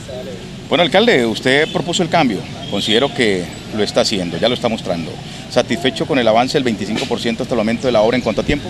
Bueno, alcalde, usted propuso el cambio, considero que lo está haciendo, ya lo está mostrando. ¿Satisfecho con el avance del 25% hasta el momento de la obra en cuánto tiempo?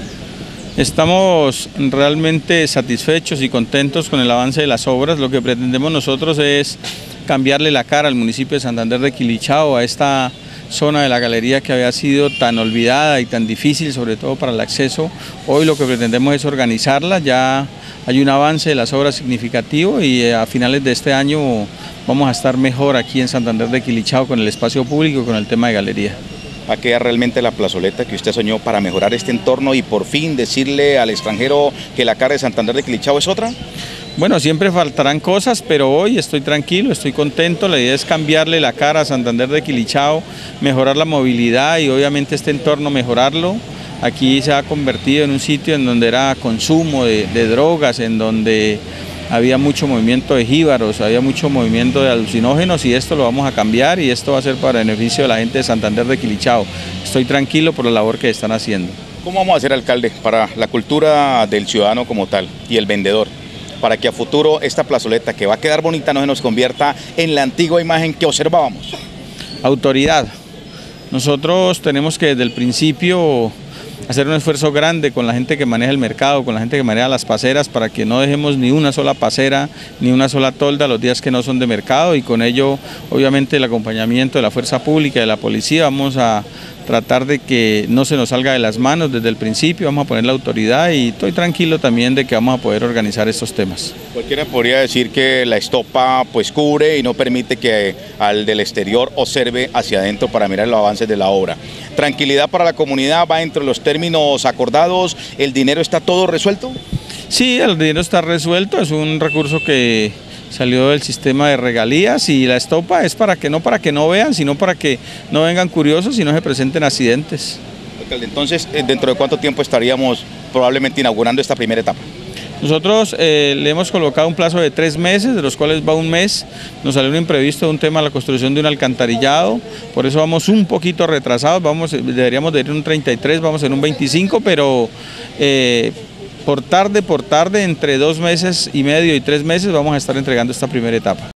Estamos realmente satisfechos y contentos con el avance de las obras. Lo que pretendemos nosotros es cambiarle la cara al municipio de Santander de Quilichao, a esta zona de la galería que había sido tan olvidada y tan difícil, sobre todo para el acceso. Hoy lo que pretendemos es organizarla, ya hay un avance de las obras significativo y a finales de este año vamos a estar mejor aquí en Santander de Quilichao con el espacio público y con el tema de galería. ¿Va a quedar realmente la plazoleta que usted soñó para mejorar este entorno y por fin decirle al extranjero que la cara de Santander de Quilichao es otra? Bueno, siempre faltarán cosas, pero hoy estoy tranquilo, estoy contento. La idea es cambiarle la cara a Santander de Quilichao, mejorar la movilidad y obviamente este entorno mejorarlo. Aquí se ha convertido en un sitio en donde era consumo de drogas, en donde había mucho movimiento de jíbaros, había mucho movimiento de alucinógenos y esto lo vamos a cambiar y esto va a ser para beneficio de la gente de Santander de Quilichao. Estoy tranquilo por la labor que están haciendo. ¿Cómo vamos a hacer, alcalde, para la cultura del ciudadano como tal y el vendedor, para que a futuro esta plazoleta que va a quedar bonita no se nos convierta en la antigua imagen que observábamos? Autoridad. Nosotros tenemos que desde el principio hacer un esfuerzo grande con la gente que maneja el mercado, con la gente que maneja las paseras, para que no dejemos ni una sola pasera, ni una sola tolda los días que no son de mercado, y con ello obviamente el acompañamiento de la fuerza pública, de la policía. Vamos a tratar de que no se nos salga de las manos desde el principio, vamos a poner la autoridad y estoy tranquilo también de que vamos a poder organizar estos temas. Cualquiera podría decir que la estopa pues cubre y no permite que al del exterior observe hacia adentro para mirar los avances de la obra. Tranquilidad para la comunidad, va entre los términos acordados, ¿el dinero está todo resuelto? Sí, el dinero está resuelto, es un recurso que salió del sistema de regalías y la estopa es para que no vean, sino para que no vengan curiosos y no se presenten accidentes. Alcalde, entonces, ¿dentro de cuánto tiempo estaríamos probablemente inaugurando esta primera etapa? Nosotros le hemos colocado un plazo de 3 meses, de los cuales va un mes. Nos salió un imprevisto de un tema de la construcción de un alcantarillado, por eso vamos un poquito retrasados, deberíamos de ir en un 33, vamos en un 25, pero por tarde, entre 2 meses y medio y 3 meses vamos a estar entregando esta primera etapa.